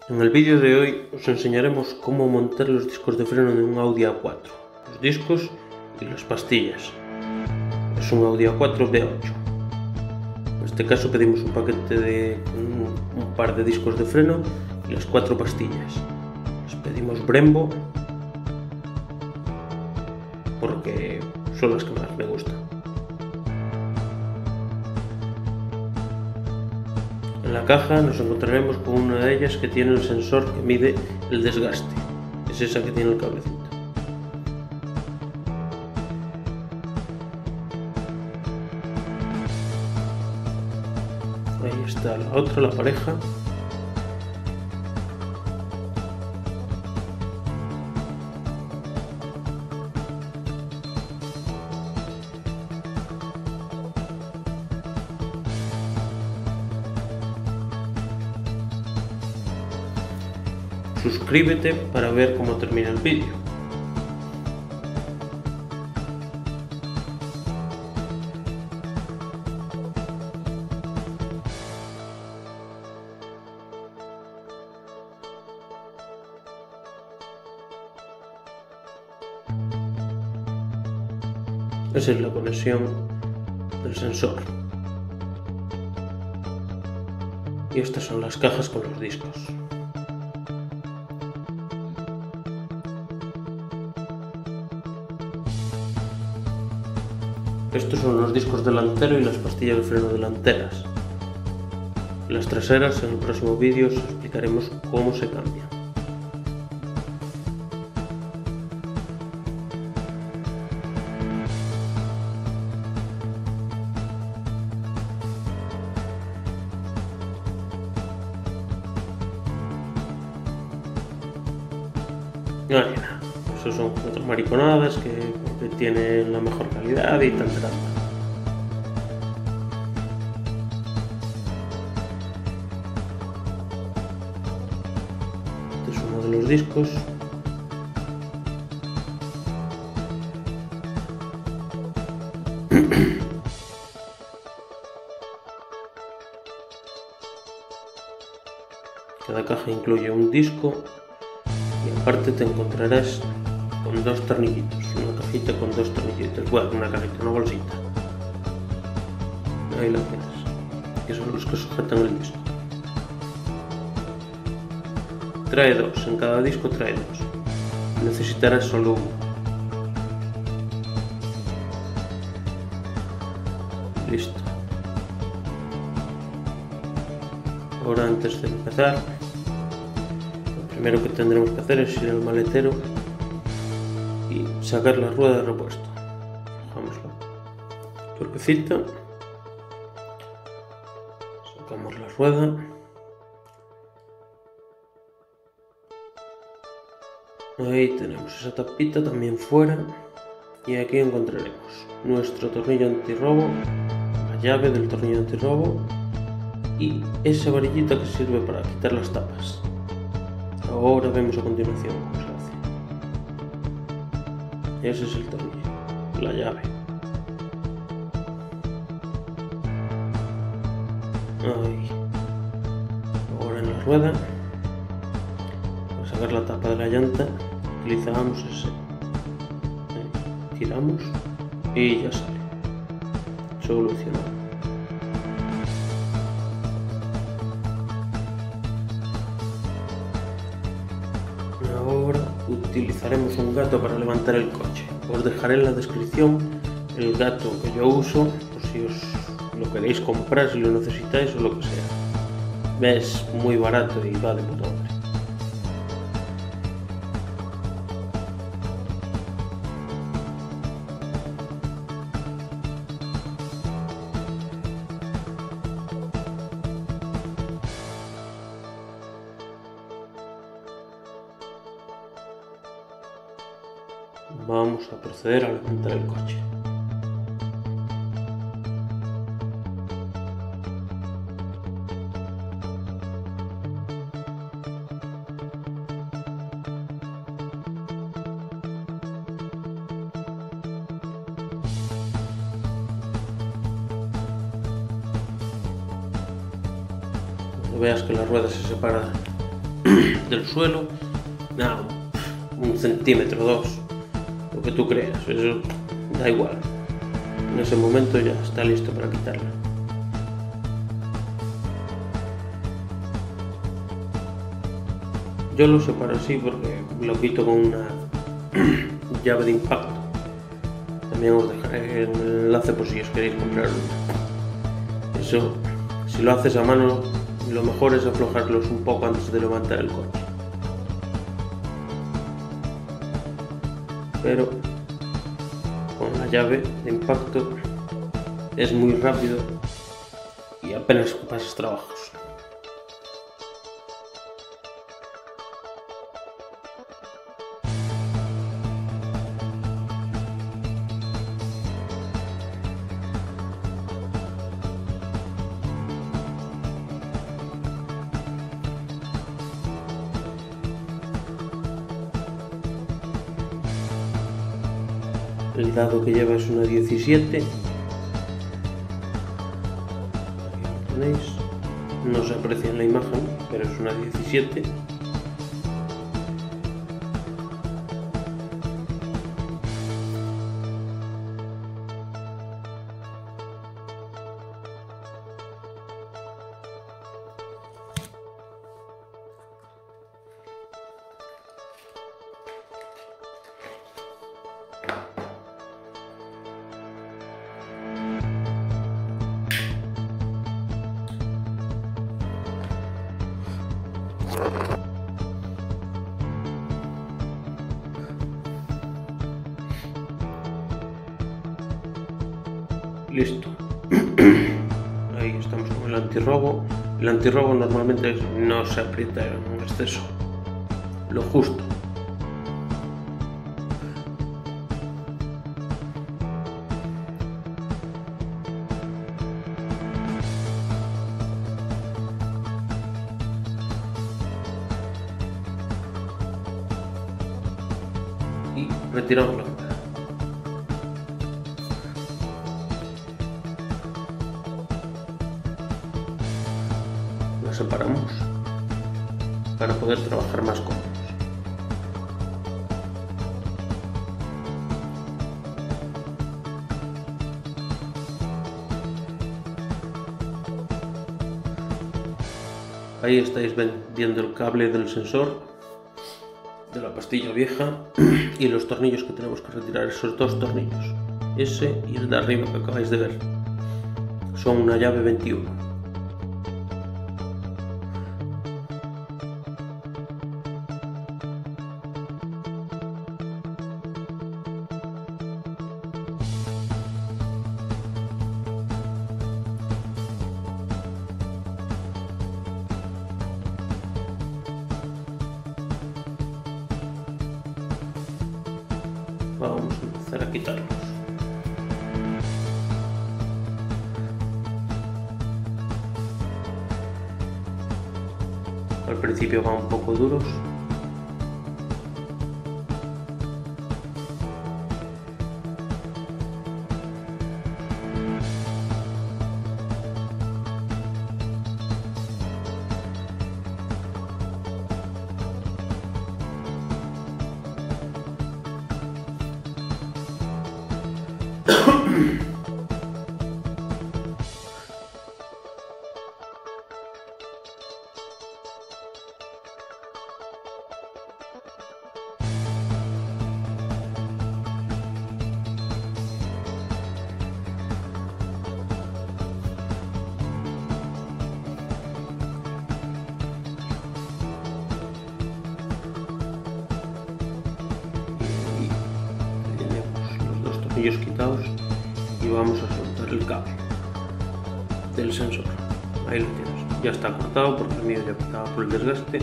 En el vídeo de hoy os enseñaremos cómo montar los discos de freno de un Audi A4, los discos y las pastillas. Es un Audi A4 V8. En este caso pedimos un paquete de un par de discos de freno y las 4 pastillas. Les pedimos Brembo porque son las que más me gustan. En la caja nos encontraremos con una de ellas que tiene el sensor que mide el desgaste. Es esa que tiene el cablecito. Ahí está la otra, la pareja. Suscríbete para ver cómo termina el vídeo. Esa es la conexión del sensor. Y estas son las cajas con los discos. Estos son los discos delantero y las pastillas de freno delanteras. Las traseras, en el próximo vídeo os explicaremos cómo se cambian. Esos son 4 mariconadas que tienen la mejor calidad y tal. Este es uno de los discos. Cada caja incluye un disco y aparte te encontrarás con 2 tornillitos, una cajita con 2 tornillitos, bueno, una cajita, una bolsita. Ahí la tienes, que son los que sujetan el disco. Trae 2, en cada disco trae 2. Necesitarás solo uno. Listo. Ahora, antes de empezar, lo primero que tendremos que hacer es ir al maletero y sacar la rueda de repuesto. Cogemos la tuerquecita, sacamos la rueda, ahí tenemos esa tapita también fuera, y aquí encontraremos nuestro tornillo antirrobo, la llave del tornillo antirrobo y esa varillita que sirve para quitar las tapas. Ahora vemos a continuación cómo se hace. Ese es el tornillo, la llave. Ahí. Ahora en la rueda, para sacar la tapa de la llanta, utilizamos ese. Ahí. Tiramos y ya sale. Solucionado. Ahora utilizaremos un gato para levantar el coche. Os dejaré en la descripción el gato que yo uso, por si os lo queréis comprar, si lo necesitáis o lo que sea. Es muy barato y va de puta madre. Vamos a proceder a levantar el coche. Cuando veas que la rueda se separa del suelo, nada, 1 centímetro, 2, lo que tú creas, eso da igual. En ese momento ya está listo para quitarla. Yo lo separo así porque lo quito con una llave de impacto. También os dejaré el enlace por si os queréis comprar una. Eso, si lo haces a mano, lo mejor es aflojarlos un poco antes de levantar el coche. Pero con la llave de impacto es muy rápido y apenas pasas trabajos. El dado que lleva es una 17. Aquí lo tenéis. No se aprecia en la imagen, pero es una 17. Listo. Ahí estamos con el antirrobo. El antirrobo normalmente no se aprieta en exceso, lo justo. Y retiramos la cámara. La separamos para poder trabajar más cómodos. Ahí estáis viendo el cable del sensor de la pastilla vieja y los tornillos que tenemos que retirar, esos dos tornillos, ese y el de arriba que acabáis de ver, son una llave 21. Vamos a empezar a quitarlos. Al principio van un poco duros. Quitados y vamos a soltar el cable del sensor. Ahí lo tienes, ya está cortado porque el mío ya estaba por el desgaste.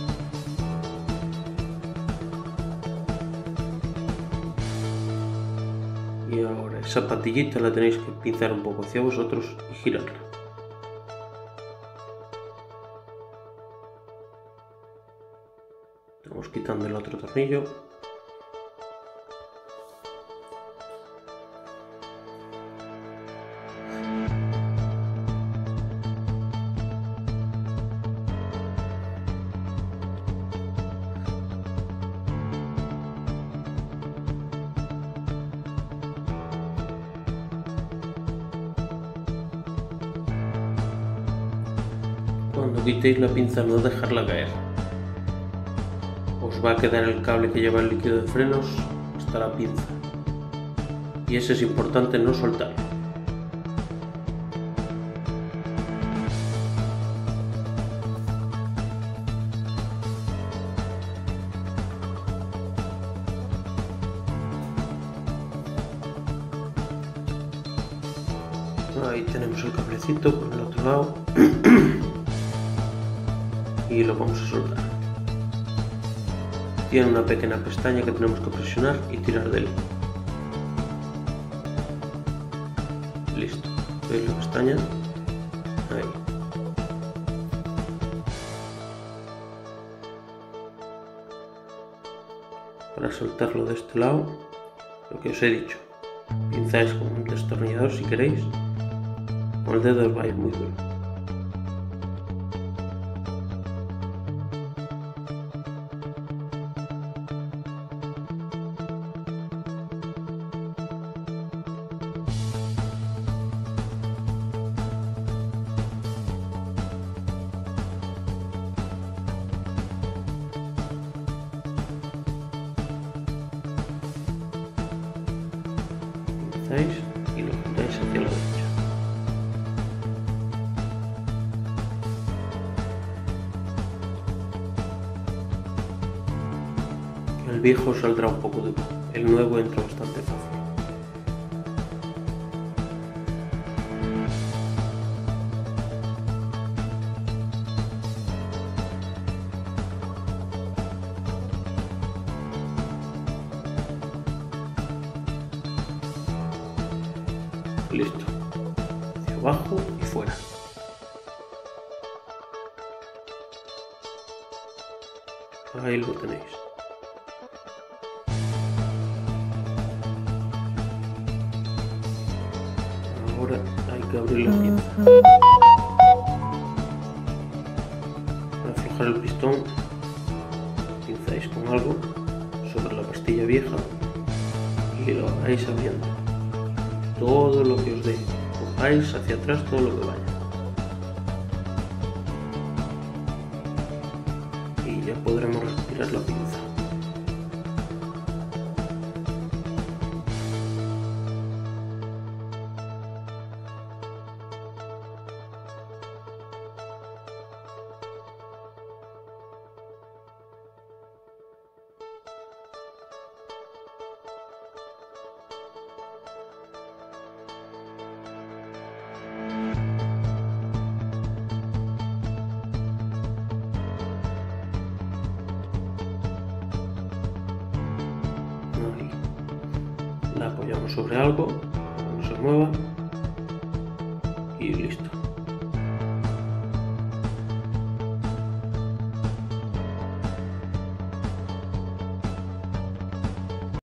Y ahora esa patillita la tenéis que pinzar un poco hacia vosotros y girarla. Estamos quitando el otro tornillo. Cuando quitéis la pinza no dejarla caer. Os va a quedar el cable que lleva el líquido de frenos hasta la pinza. Y ese es importante no soltarlo. Ahí tenemos el cablecito por el otro lado y lo vamos a soltar. Tiene una pequeña pestaña que tenemos que presionar y tirar de él. Listo. ¿Veis la pestaña? Ahí. Para soltarlo de este lado, lo que os he dicho, pinzáis con un destornillador si queréis. Con el dedo os va a ir muy duro. Pinzáis y lo juntáis hacia la derecha. El viejo saldrá un poco duro, el nuevo entra bastante fácil. Listo, hacia abajo y fuera. Ahí lo tenéis. Ahora hay que abrir la pinza. Para aflojar el pistón, pinzáis con algo sobre la pastilla vieja y lo vais abriendo. Todo lo que os dé, cojáis hacia atrás todo lo que vaya. Y ya podremos retirar la pinza. La apoyamos sobre algo, que no se mueva.